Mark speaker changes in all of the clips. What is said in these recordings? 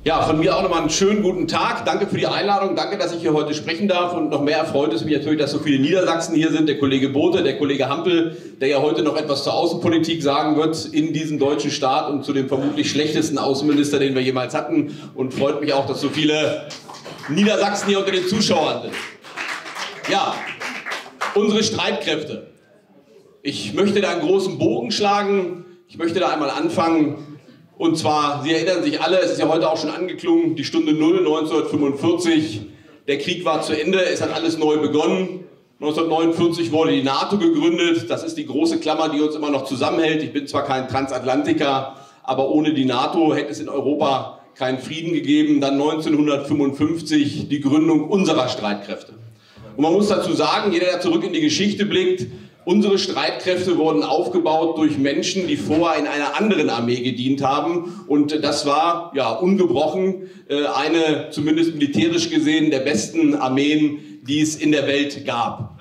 Speaker 1: Ja, von mir auch nochmal einen schönen guten Tag. Danke für die Einladung. Danke, dass ich hier heute sprechen darf. Und noch mehr erfreut es mich natürlich, dass so viele Niedersachsen hier sind. Der Kollege Bote, der Kollege Hampel, der ja heute noch etwas zur Außenpolitik sagen wird in diesem deutschen Staat und zu dem vermutlich schlechtesten Außenminister, den wir jemals hatten. Und freut mich auch, dass so viele Niedersachsen hier unter den Zuschauern sind. Ja, unsere Streitkräfte. Ich möchte da einen großen Bogen schlagen. Ich möchte da einmal anfangen. Und zwar, Sie erinnern sich alle, es ist ja heute auch schon angeklungen, die Stunde 0, 1945, der Krieg war zu Ende, es hat alles neu begonnen. 1949 wurde die NATO gegründet, das ist die große Klammer, die uns immer noch zusammenhält. Ich bin zwar kein Transatlantiker, aber ohne die NATO hätte es in Europa keinen Frieden gegeben. Dann 1955 die Gründung unserer Streitkräfte. Und man muss dazu sagen, jeder, der zurück in die Geschichte blickt, unsere Streitkräfte wurden aufgebaut durch Menschen, die vorher in einer anderen Armee gedient haben. Und das war ja ungebrochen eine, zumindest militärisch gesehen, der besten Armeen, die es in der Welt gab.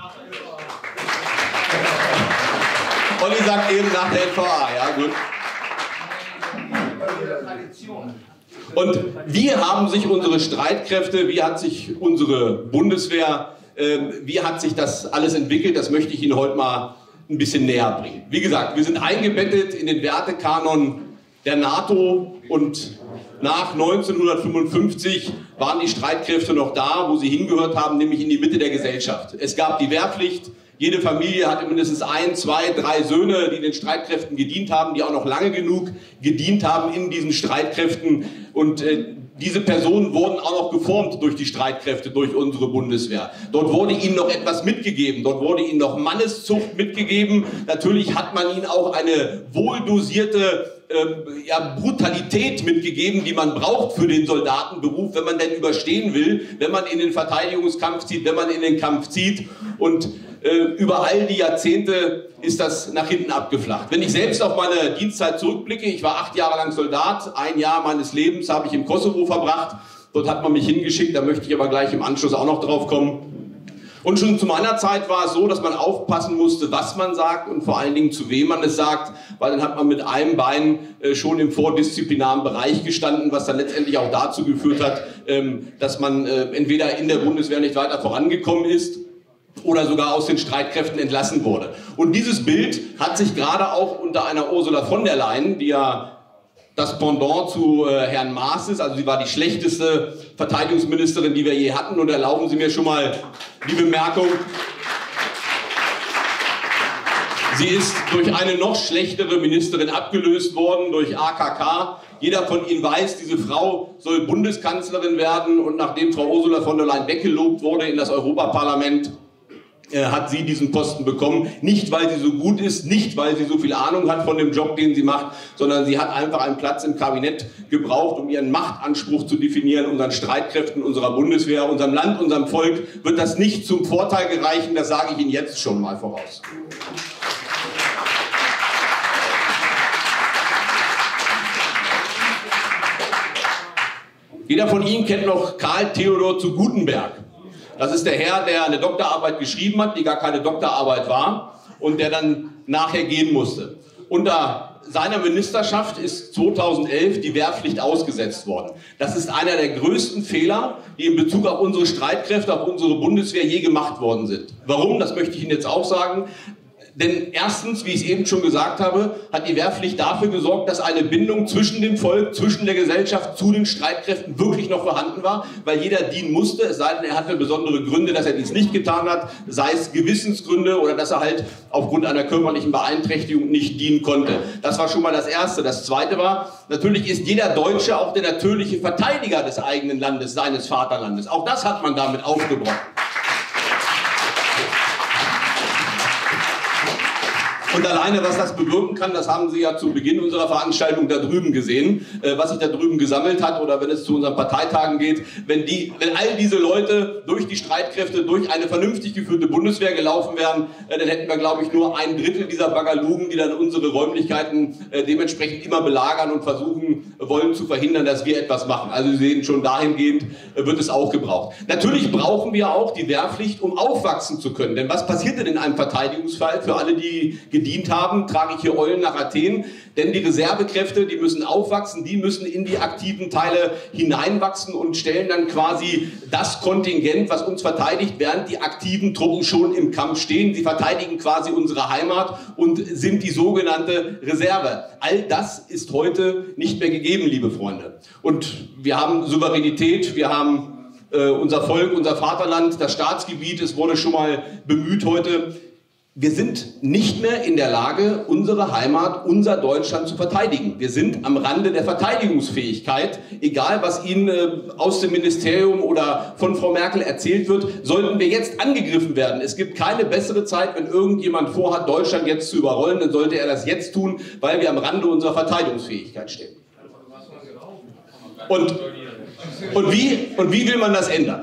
Speaker 1: Olli sagt eben nach der NVA, ja gut. Und wie haben sich unsere Streitkräfte, wie hat sich unsere Bundeswehr, wie hat sich das alles entwickelt, das möchte ich Ihnen heute mal ein bisschen näher bringen. Wie gesagt, wir sind eingebettet in den Wertekanon der NATO und nach 1955 waren die Streitkräfte noch da, wo sie hingehört haben, nämlich in die Mitte der Gesellschaft. Es gab die Wehrpflicht, jede Familie hatte mindestens 1, 2, 3 Söhne, die den Streitkräften gedient haben, die auch noch lange genug gedient haben in diesen Streitkräften und diese Personen wurden auch noch geformt durch die Streitkräfte, durch unsere Bundeswehr. Dort wurde ihnen noch etwas mitgegeben, dort wurde ihnen noch Manneszucht mitgegeben. Natürlich hat man ihnen auch eine wohldosierte Brutalität mitgegeben, die man braucht für den Soldatenberuf, wenn man denn überstehen will, wenn man in den Verteidigungskampf zieht, wenn man in den Kampf zieht. Und über all die Jahrzehnte ist das nach hinten abgeflacht. Wenn ich selbst auf meine Dienstzeit zurückblicke, ich war 8 Jahre lang Soldat, 1 Jahr meines Lebens habe ich im Kosovo verbracht, dort hat man mich hingeschickt, da möchte ich aber gleich im Anschluss auch noch drauf kommen. Und schon zu meiner Zeit war es so, dass man aufpassen musste, was man sagt und vor allen Dingen zu wem man es sagt, weil dann hat man mit einem Bein schon im vordisziplinaren Bereich gestanden, was dann letztendlich auch dazu geführt hat, dass man entweder in der Bundeswehr nicht weiter vorangekommen ist oder sogar aus den Streitkräften entlassen wurde. Und dieses Bild hat sich gerade auch unter einer Ursula von der Leyen, die ja das Pendant zu Herrn Maas ist, also sie war die schlechteste Verteidigungsministerin, die wir je hatten. Und erlauben Sie mir schon mal die Bemerkung, sie ist durch eine noch schlechtere Ministerin abgelöst worden, durch AKK. Jeder von Ihnen weiß, diese Frau soll Bundeskanzlerin werden. Und nachdem Frau Ursula von der Leyen weggelobt wurde in das Europaparlament, hat sie diesen Posten bekommen. Nicht, weil sie so gut ist, nicht, weil sie so viel Ahnung hat von dem Job, den sie macht, sondern sie hat einfach einen Platz im Kabinett gebraucht, um ihren Machtanspruch zu definieren. Unseren Streitkräften, unserer Bundeswehr, unserem Land, unserem Volk wird das nicht zum Vorteil gereichen, das sage ich Ihnen jetzt schon mal voraus. Jeder von Ihnen kennt noch Karl Theodor zu Gutenberg. Das ist der Herr, der eine Doktorarbeit geschrieben hat, die gar keine Doktorarbeit war und der dann nachher gehen musste. Unter seiner Ministerschaft ist 2011 die Wehrpflicht ausgesetzt worden. Das ist einer der größten Fehler, die in Bezug auf unsere Streitkräfte, auf unsere Bundeswehr je gemacht worden sind. Warum? Das möchte ich Ihnen jetzt auch sagen. Denn erstens, wie ich es eben schon gesagt habe, hat die Wehrpflicht dafür gesorgt, dass eine Bindung zwischen dem Volk, zwischen der Gesellschaft zu den Streitkräften wirklich noch vorhanden war, weil jeder dienen musste, es sei denn, er hatte besondere Gründe, dass er dies nicht getan hat, sei es Gewissensgründe oder dass er halt aufgrund einer körperlichen Beeinträchtigung nicht dienen konnte. Das war schon mal das Erste. Das Zweite war, natürlich ist jeder Deutsche auch der natürliche Verteidiger des eigenen Landes, seines Vaterlandes. Auch das hat man damit aufgebrochen. Und alleine, was das bewirken kann, das haben Sie ja zu Beginn unserer Veranstaltung da drüben gesehen, was sich da drüben gesammelt hat oder wenn es zu unseren Parteitagen geht. Wenn all diese Leute durch die Streitkräfte, durch eine vernünftig geführte Bundeswehr gelaufen wären, dann hätten wir, glaube ich, nur 1/3 dieser Bagalugen, die dann unsere Räumlichkeiten dementsprechend immer belagern und versuchen wollen zu verhindern, dass wir etwas machen. Also Sie sehen, schon dahingehend wird es auch gebraucht. Natürlich brauchen wir auch die Wehrpflicht, um aufwachsen zu können. Denn was passiert denn in einem Verteidigungsfall für alle, die gedient haben, trage ich hier Eulen nach Athen. Denn die Reservekräfte, die müssen aufwachsen, die müssen in die aktiven Teile hineinwachsen und stellen dann quasi das Kontingent, was uns verteidigt, während die aktiven Truppen schon im Kampf stehen. Sie verteidigen quasi unsere Heimat und sind die sogenannte Reserve. All das ist heute nicht mehr gegeben, liebe Freunde. Und wir haben Souveränität, wir haben unser Volk, unser Vaterland, das Staatsgebiet, es wurde schon mal bemüht heute. Wir sind nicht mehr in der Lage, unsere Heimat, unser Deutschland zu verteidigen. Wir sind am Rande der Verteidigungsfähigkeit. Egal, was Ihnen aus dem Ministerium oder von Frau Merkel erzählt wird, sollten wir jetzt angegriffen werden. Es gibt keine bessere Zeit, wenn irgendjemand vorhat, Deutschland jetzt zu überrollen, dann sollte er das jetzt tun, weil wir am Rande unserer Verteidigungsfähigkeit stehen. Und wie will man das ändern?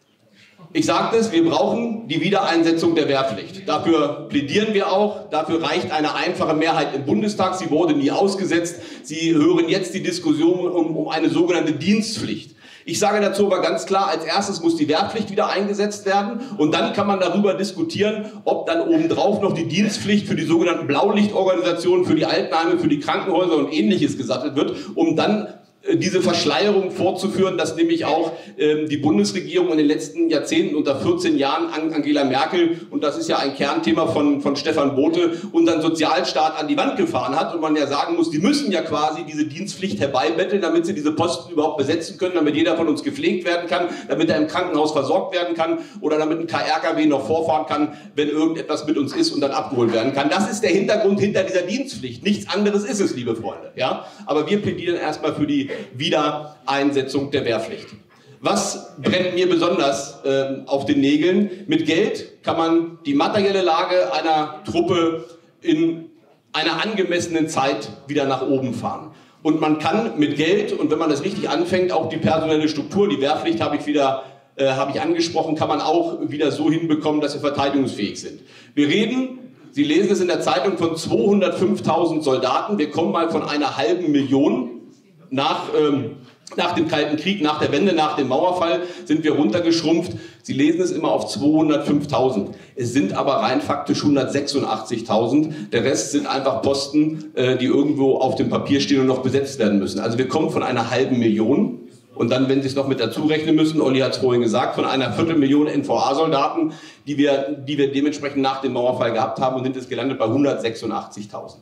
Speaker 1: Ich sagte es, wir brauchen die Wiedereinsetzung der Wehrpflicht. Dafür plädieren wir auch. Dafür reicht eine einfache Mehrheit im Bundestag. Sie wurde nie ausgesetzt. Sie hören jetzt die Diskussion um eine sogenannte Dienstpflicht. Ich sage dazu aber ganz klar, als erstes muss die Wehrpflicht wieder eingesetzt werden und dann kann man darüber diskutieren, ob dann obendrauf noch die Dienstpflicht für die sogenannten Blaulichtorganisationen, für die Altenheime, für die Krankenhäuser und Ähnliches gesattelt wird, um dann diese Verschleierung fortzuführen, dass nämlich auch die Bundesregierung in den letzten Jahrzehnten unter 14 Jahren Angela Merkel, und das ist ja ein Kernthema von Stefan Bote, unseren Sozialstaat an die Wand gefahren hat und man ja sagen muss, die müssen ja quasi diese Dienstpflicht herbeibetteln, damit sie diese Posten überhaupt besetzen können, damit jeder von uns gepflegt werden kann, damit er im Krankenhaus versorgt werden kann oder damit ein KRKW noch vorfahren kann, wenn irgendetwas mit uns ist und dann abgeholt werden kann. Das ist der Hintergrund hinter dieser Dienstpflicht. Nichts anderes ist es, liebe Freunde. Ja? Aber wir plädieren erstmal für die Wiedereinsetzung der Wehrpflicht. Was brennt mir besonders auf den Nägeln? Mit Geld kann man die materielle Lage einer Truppe in einer angemessenen Zeit wieder nach oben fahren. Und man kann mit Geld, und wenn man das richtig anfängt, auch die personelle Struktur, die Wehrpflicht habe ich angesprochen, kann man auch wieder so hinbekommen, dass wir verteidigungsfähig sind. Wir reden, Sie lesen es in der Zeitung, von 205.000 Soldaten. Wir kommen mal von einer halben Million. Nach dem Kalten Krieg, nach der Wende, nach dem Mauerfall sind wir runtergeschrumpft. Sie lesen es immer auf 205.000. Es sind aber rein faktisch 186.000. Der Rest sind einfach Posten, die irgendwo auf dem Papier stehen und noch besetzt werden müssen. Also wir kommen von einer halben Million. Und dann, wenn Sie es noch mit dazu rechnen müssen, Olli hat es vorhin gesagt, von einer Viertelmillion NVA-Soldaten, die wir dementsprechend nach dem Mauerfall gehabt haben, und sind es gelandet bei 186.000.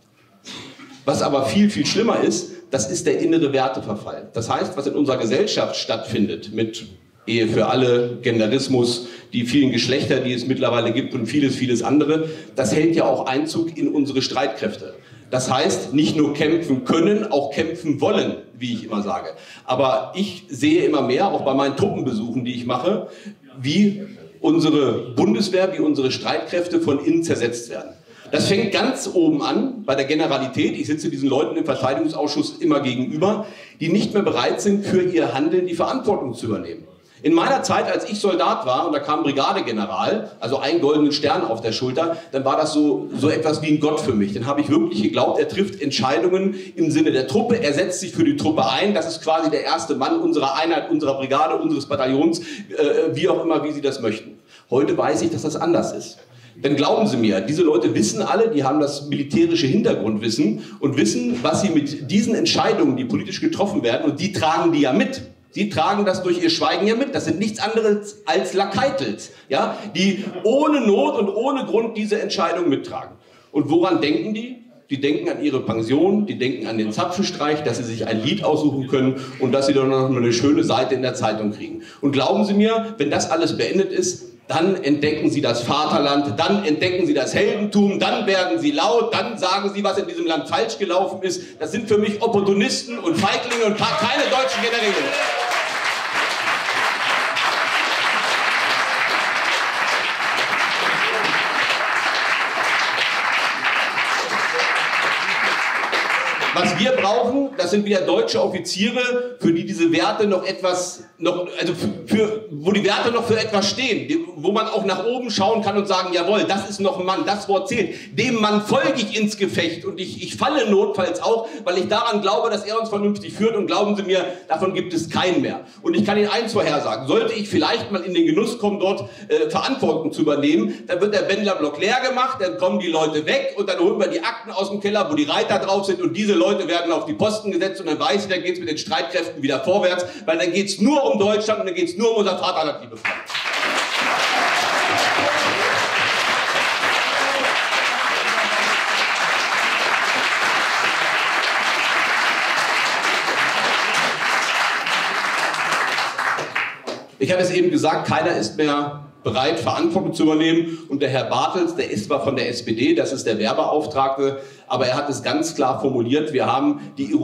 Speaker 1: Was aber viel, viel schlimmer ist, das ist der innere Werteverfall. Das heißt, was in unserer Gesellschaft stattfindet mit Ehe für alle, Genderismus, die vielen Geschlechter, die es mittlerweile gibt und vieles, vieles andere, das hält ja auch Einzug in unsere Streitkräfte. Das heißt, nicht nur kämpfen können, auch kämpfen wollen, wie ich immer sage. Aber ich sehe immer mehr, auch bei meinen Truppenbesuchen, die ich mache, wie unsere Bundeswehr, wie unsere Streitkräfte von innen zersetzt werden. Das fängt ganz oben an, bei der Generalität. Ich sitze diesen Leuten im Verteidigungsausschuss immer gegenüber, die nicht mehr bereit sind, für ihr Handeln die Verantwortung zu übernehmen. In meiner Zeit, als ich Soldat war, und da kam Brigadegeneral, also einen goldenen Stern auf der Schulter, dann war das so etwas wie ein Gott für mich. Dann habe ich wirklich geglaubt, er trifft Entscheidungen im Sinne der Truppe, er setzt sich für die Truppe ein. Das ist quasi der erste Mann unserer Einheit, unserer Brigade, unseres Bataillons, wie auch immer, wie sie das möchten. Heute weiß ich, dass das anders ist. Denn glauben Sie mir, diese Leute wissen alle, die haben das militärische Hintergrundwissen und wissen, was sie mit diesen Entscheidungen, die politisch getroffen werden, und die tragen die ja mit. Sie tragen das durch ihr Schweigen ja mit. Das sind nichts anderes als Lakaitels, ja, die ohne Not und ohne Grund diese Entscheidung mittragen. Und woran denken die? Die denken an ihre Pension, die denken an den Zapfenstreich, dass sie sich ein Lied aussuchen können und dass sie dann noch eine schöne Seite in der Zeitung kriegen. Und glauben Sie mir, wenn das alles beendet ist, dann entdecken sie das Vaterland, dann entdecken sie das Heldentum, dann werden sie laut, dann sagen sie, was in diesem Land falsch gelaufen ist. Das sind für mich Opportunisten und Feiglinge und keine deutschen Generäle. Was wir brauchen, das sind wieder deutsche Offiziere, für die diese Werte noch etwas, wo die Werte noch für etwas stehen, wo man auch nach oben schauen kann und sagen, jawohl, das ist noch ein Mann, das Wort zählt. Dem Mann folge ich ins Gefecht und ich falle notfalls auch, weil ich daran glaube, dass er uns vernünftig führt, und glauben Sie mir, davon gibt es keinen mehr. Und ich kann Ihnen eins vorhersagen, sollte ich vielleicht mal in den Genuss kommen, dort Verantwortung zu übernehmen, dann wird der Bendlerblock leer gemacht, dann kommen die Leute weg und dann holen wir die Akten aus dem Keller, wo die Reiter drauf sind, und diese Leute werden auf die Posten gesetzt, und dann weiß ich, dann geht es mit den Streitkräften wieder vorwärts, weil dann geht es nur um Deutschland und dann geht es nur um unser Vaterland, liebe Freunde. Ich habe es eben gesagt, keiner ist mehr bereit, Verantwortung zu übernehmen. Und der Herr Bartels, der ist zwar von der SPD, das ist der Wehrbeauftragte, aber er hat es ganz klar formuliert, wir haben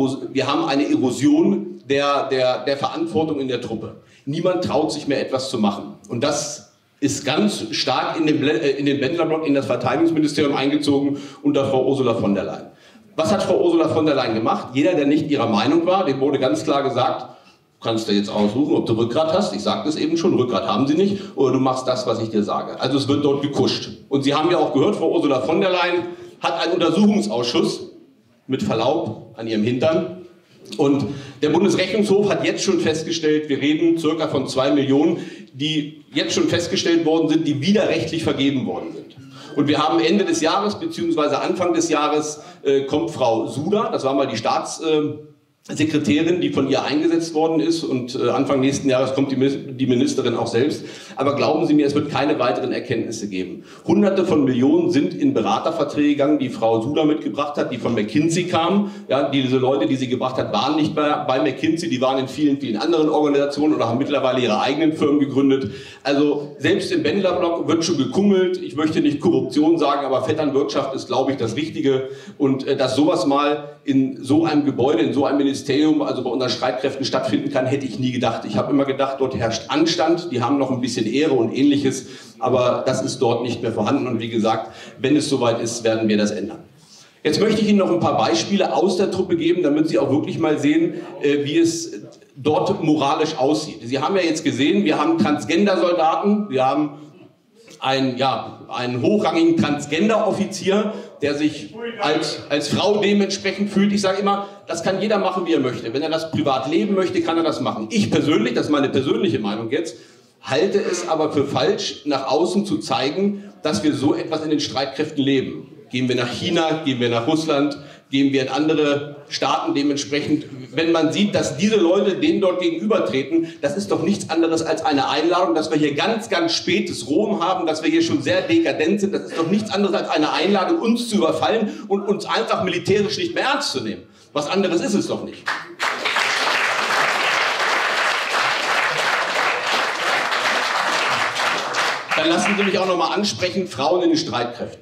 Speaker 1: eine Erosion der Verantwortung in der Truppe. Niemand traut sich mehr etwas zu machen. Und das ist ganz stark in den Bendlerblock, in das Verteidigungsministerium eingezogen unter Frau Ursula von der Leyen. Was hat Frau Ursula von der Leyen gemacht? Jeder, der nicht ihrer Meinung war, dem wurde ganz klar gesagt, du kannst dir jetzt aussuchen, ob du Rückgrat hast. Ich sagte es eben schon, Rückgrat haben sie nicht. Oder du machst das, was ich dir sage. Also es wird dort gekuscht. Und Sie haben ja auch gehört, Frau Ursula von der Leyen hat einen Untersuchungsausschuss, mit Verlaub, an ihrem Hintern. Und der Bundesrechnungshof hat jetzt schon festgestellt, wir reden circa von 2 Millionen, die jetzt schon festgestellt worden sind, die widerrechtlich vergeben worden sind. Und wir haben Ende des Jahres, beziehungsweise Anfang des Jahres, kommt Frau Suda, das war mal die Staatssekretärin, die von ihr eingesetzt worden ist, und Anfang nächsten Jahres kommt die Ministerin auch selbst. Aber glauben Sie mir, es wird keine weiteren Erkenntnisse geben. Hunderte von Millionen sind in Beraterverträge gegangen, die Frau Suda mitgebracht hat, die von McKinsey kamen. Ja, diese Leute, die sie gebracht hat, waren nicht bei McKinsey, die waren in vielen, vielen anderen Organisationen oder haben mittlerweile ihre eigenen Firmen gegründet. Also selbst im Bendlerblock wird schon gekungelt. Ich möchte nicht Korruption sagen, aber Vetternwirtschaft ist, glaube ich, das Richtige. Und dass sowas mal in so einem Gebäude, in so einem Ministerium, also bei unseren Streitkräften stattfinden kann, hätte ich nie gedacht. Ich habe immer gedacht, dort herrscht Anstand, die haben noch ein bisschen Ehre und Ähnliches, aber das ist dort nicht mehr vorhanden. Und wie gesagt, wenn es soweit ist, werden wir das ändern. Jetzt möchte ich Ihnen noch ein paar Beispiele aus der Truppe geben, damit Sie auch wirklich mal sehen, wie es dort moralisch aussieht. Sie haben ja jetzt gesehen, wir haben Transgender-Soldaten, wir haben einen hochrangigen Transgender-Offizier, der sich als Frau dementsprechend fühlt. Ich sage immer, das kann jeder machen, wie er möchte. Wenn er das privat leben möchte, kann er das machen. Ich persönlich, das ist meine persönliche Meinung jetzt, halte es aber für falsch, nach außen zu zeigen, dass wir so etwas in den Streitkräften leben. Gehen wir nach China, gehen wir nach Russland, gehen wir in andere Staaten dementsprechend. Wenn man sieht, dass diese Leute denen dort gegenübertreten, das ist doch nichts anderes als eine Einladung, dass wir hier ganz, ganz spätes Rom haben, dass wir hier schon sehr dekadent sind. Das ist doch nichts anderes als eine Einladung, uns zu überfallen und uns einfach militärisch nicht mehr ernst zu nehmen. Was anderes ist es doch nicht. Dann lassen Sie mich auch noch mal ansprechen, Frauen in den Streitkräften.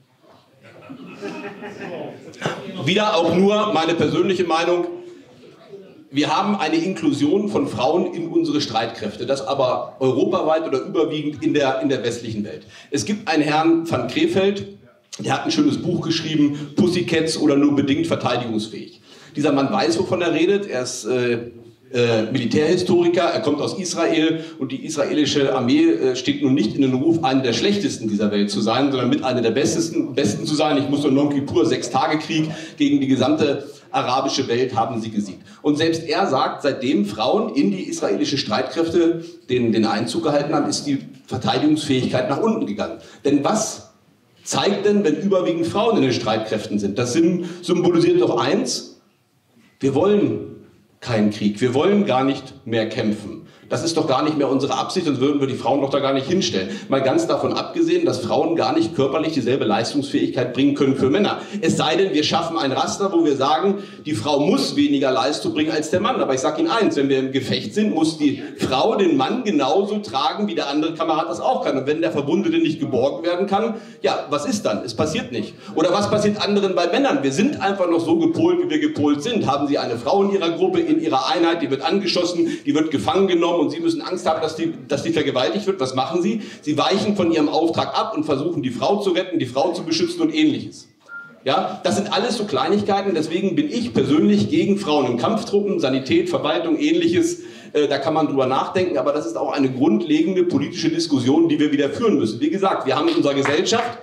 Speaker 1: Wieder auch nur meine persönliche Meinung. Wir haben eine Inklusion von Frauen in unsere Streitkräfte, das aber europaweit oder überwiegend in der westlichen Welt. Es gibt einen Herrn van Krefeld, der hat ein schönes Buch geschrieben, Pussycats oder nur bedingt verteidigungsfähig. Dieser Mann weiß, wovon er redet. Er ist Militärhistoriker, er kommt aus Israel, und die israelische Armee steht nun nicht in den Ruf, eine der schlechtesten dieser Welt zu sein, sondern mit einer der besten zu sein. Ich muss nur Yom Kippur, 6-Tage-Krieg gegen die gesamte arabische Welt haben sie gesiegt. Und selbst er sagt, seitdem Frauen in die israelischen Streitkräfte den Einzug gehalten haben, ist die Verteidigungsfähigkeit nach unten gegangen. Denn was zeigt denn, wenn überwiegend Frauen in den Streitkräften sind? Das symbolisiert doch eins: Wir wollen keinen Krieg. Wir wollen gar nicht mehr kämpfen. Das ist doch gar nicht mehr unsere Absicht, sonst würden wir die Frauen doch da gar nicht hinstellen. Mal ganz davon abgesehen, dass Frauen gar nicht körperlich dieselbe Leistungsfähigkeit bringen können für Männer. Es sei denn, wir schaffen ein Raster, wo wir sagen, die Frau muss weniger Leistung bringen als der Mann. Aber ich sage Ihnen eins, wenn wir im Gefecht sind, muss die Frau den Mann genauso tragen, wie der andere Kamerad das auch kann. Und wenn der Verwundete nicht geborgen werden kann, ja, was ist dann? Es passiert nicht. Oder was passiert anderen bei Männern? Wir sind einfach noch so gepolt, wie wir gepolt sind. Haben Sie eine Frau in Ihrer Gruppe, in Ihrer Einheit, die wird angeschossen, die wird gefangen genommen, und Sie müssen Angst haben, dass die vergewaltigt wird. Was machen Sie? Sie weichen von Ihrem Auftrag ab und versuchen, die Frau zu retten, die Frau zu beschützen und Ähnliches. Ja, das sind alles so Kleinigkeiten, deswegen bin ich persönlich gegen Frauen in Kampftruppen, Sanität, Verwaltung, ähnliches. Da kann man drüber nachdenken, aber das ist auch eine grundlegende politische Diskussion, die wir wieder führen müssen. Wie gesagt, wir haben in unserer Gesellschaft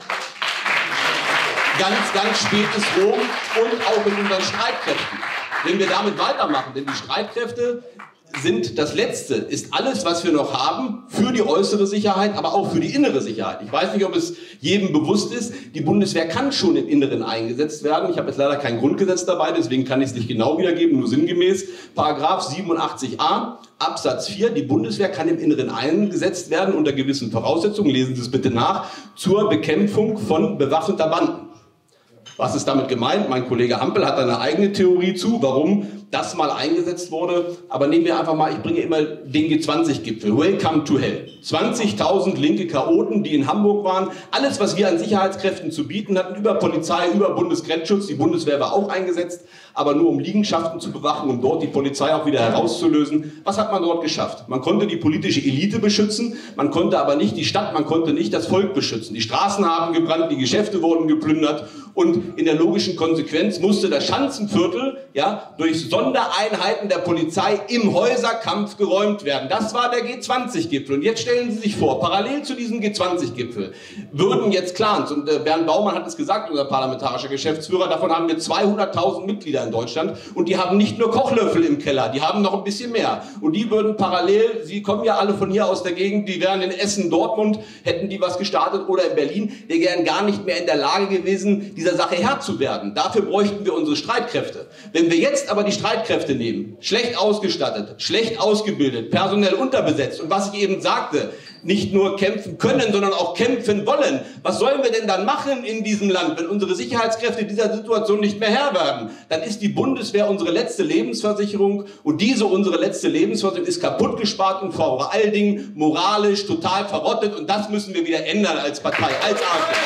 Speaker 1: ganz spätes Rom und auch in unseren Streitkräften. Wenn wir damit weitermachen, denn die Streitkräfte sind das Letzte, ist alles, was wir noch haben, für die äußere Sicherheit, aber auch für die innere Sicherheit. Ich weiß nicht, ob es jedem bewusst ist, die Bundeswehr kann schon im Inneren eingesetzt werden. Ich habe jetzt leider kein Grundgesetz dabei, deswegen kann ich es nicht genau wiedergeben, nur sinngemäß. Paragraph 87a, Absatz 4, die Bundeswehr kann im Inneren eingesetzt werden unter gewissen Voraussetzungen, lesen Sie es bitte nach, zur Bekämpfung von bewaffneter Banden. Was ist damit gemeint? Mein Kollege Hampel hat eine eigene Theorie zu, warum das mal eingesetzt wurde. Aber nehmen wir einfach mal, ich bringe immer den G20-Gipfel. Welcome to Hell. 20.000 linke Chaoten, die in Hamburg waren. Alles, was wir an Sicherheitskräften zu bieten hatten, über Polizei, über Bundesgrenzschutz. Die Bundeswehr war auch eingesetzt, aber nur um Liegenschaften zu bewachen, um dort die Polizei auch wieder herauszulösen. Was hat man dort geschafft? Man konnte die politische Elite beschützen, man konnte aber nicht die Stadt, man konnte nicht das Volk beschützen. Die Straßen haben gebrannt, die Geschäfte wurden geplündert und in der logischen Konsequenz musste das Schanzenviertel durch Sondereinheiten der Polizei im Häuserkampf geräumt werden. Das war der G20-Gipfel. Und jetzt stellen Sie sich vor, parallel zu diesem G20-Gipfel würden jetzt Clans, und Bernd Baumann hat es gesagt, unser parlamentarischer Geschäftsführer, davon haben wir 200.000 Mitglieder in Deutschland und die haben nicht nur Kochlöffel im Keller, die haben noch ein bisschen mehr. Und die würden parallel, Sie kommen ja alle von hier aus der Gegend, die wären in Essen, Dortmund, hätten die was gestartet oder in Berlin, die wären gar nicht mehr in der Lage gewesen, dieser Sache Herr zu werden. Dafür bräuchten wir unsere Streitkräfte. Wenn wir jetzt aber die Streitkräfte nehmen, schlecht ausgestattet, schlecht ausgebildet, personell unterbesetzt und was ich eben sagte, nicht nur kämpfen können, sondern auch kämpfen wollen. Was sollen wir denn dann machen in diesem Land, wenn unsere Sicherheitskräfte dieser Situation nicht mehr Herr werden? Dann ist die Bundeswehr unsere letzte Lebensversicherung und diese unsere letzte Lebensversicherung ist kaputt gespart und vor allen Dingen moralisch total verrottet und das müssen wir wieder ändern als Partei, als AfD.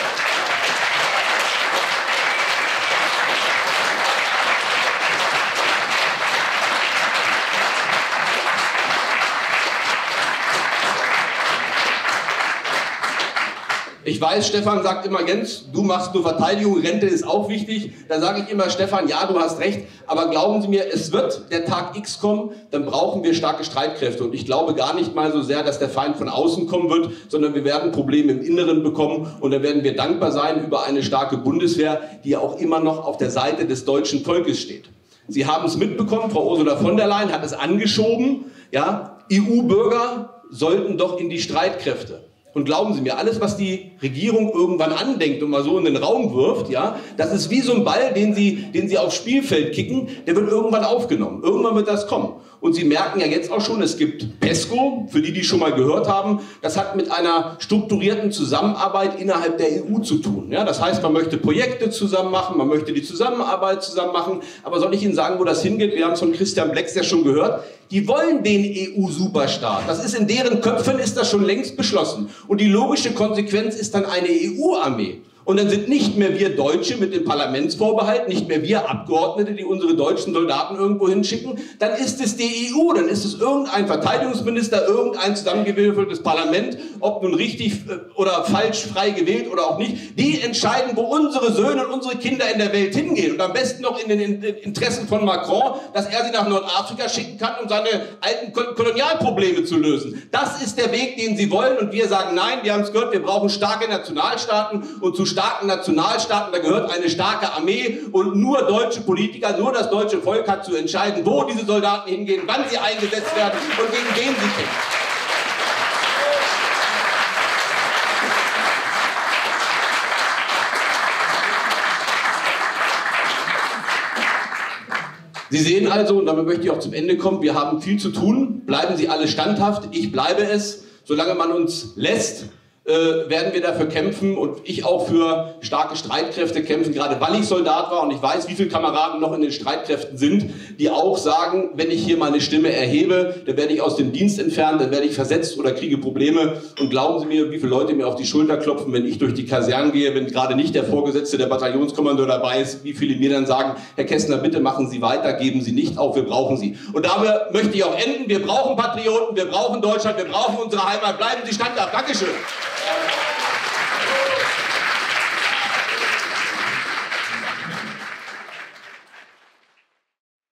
Speaker 1: Ich weiß, Stefan sagt immer, Jens, du machst nur Verteidigung, Rente ist auch wichtig. Da sage ich immer, Stefan, ja, du hast recht, aber glauben Sie mir, es wird der Tag X kommen, dann brauchen wir starke Streitkräfte. Und ich glaube gar nicht mal so sehr, dass der Feind von außen kommen wird, sondern wir werden Probleme im Inneren bekommen und dann werden wir dankbar sein über eine starke Bundeswehr, die ja auch immer noch auf der Seite des deutschen Volkes steht. Sie haben es mitbekommen, Frau Ursula von der Leyen hat es angeschoben, ja, EU-Bürger sollten doch in die Streitkräfte. Und glauben Sie mir, alles, was die Regierung irgendwann andenkt und mal so in den Raum wirft, ja, das ist wie so ein Ball, den sie aufs Spielfeld kicken, der wird irgendwann aufgenommen. Irgendwann wird das kommen. Und Sie merken ja jetzt auch schon, es gibt PESCO, für die schon mal gehört haben, das hat mit einer strukturierten Zusammenarbeit innerhalb der EU zu tun. Ja, das heißt, man möchte Projekte zusammen machen, man möchte die Zusammenarbeit zusammen machen, aber soll ich Ihnen sagen, wo das hingeht? Wir haben es von Christian Blex ja schon gehört. Die wollen den EU-Superstaat. Das ist in deren Köpfen, ist das schon längst beschlossen. Und die logische Konsequenz ist dann eine EU-Armee. Und dann sind nicht mehr wir Deutsche mit dem Parlamentsvorbehalt, nicht mehr wir Abgeordnete, die unsere deutschen Soldaten irgendwo hinschicken, dann ist es die EU, dann ist es irgendein Verteidigungsminister, irgendein zusammengewürfeltes Parlament, ob nun richtig oder falsch frei gewählt oder auch nicht, die entscheiden, wo unsere Söhne und unsere Kinder in der Welt hingehen. Und am besten noch in den Interessen von Macron, dass er sie nach Nordafrika schicken kann, um seine alten Kolonialprobleme zu lösen. Das ist der Weg, den sie wollen und wir sagen nein, wir haben es gehört, wir brauchen starke Nationalstaaten und zu starken Nationalstaaten, da gehört eine starke Armee und nur deutsche Politiker, nur das deutsche Volk hat zu entscheiden, wo diese Soldaten hingehen, wann sie eingesetzt werden und gegen wen sie kämpfen. Sie sehen also, und damit möchte ich auch zum Ende kommen, wir haben viel zu tun, bleiben Sie alle standhaft, ich bleibe es, solange man uns lässt, werden wir dafür kämpfen und ich auch für starke Streitkräfte kämpfen, gerade weil ich Soldat war und ich weiß, wie viele Kameraden noch in den Streitkräften sind, die auch sagen, wenn ich hier meine Stimme erhebe, dann werde ich aus dem Dienst entfernt, dann werde ich versetzt oder kriege Probleme und glauben Sie mir, wie viele Leute mir auf die Schulter klopfen, wenn ich durch die Kasernen gehe, wenn gerade nicht der Vorgesetzte, der Bataillonskommandeur dabei ist, wie viele mir dann sagen, Herr Kestner, bitte machen Sie weiter, geben Sie nicht auf, wir brauchen Sie. Und damit möchte ich auch enden, wir brauchen Patrioten, wir brauchen Deutschland, wir brauchen unsere Heimat, bleiben Sie standhaft, Dankeschön.